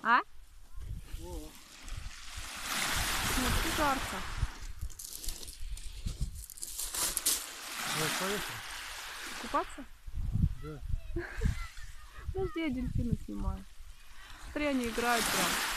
А? О. Нет, жарко. Вот, поехали. Купаться? Да. Подожди, я дельфина снимаю. Смотри, они играют прям.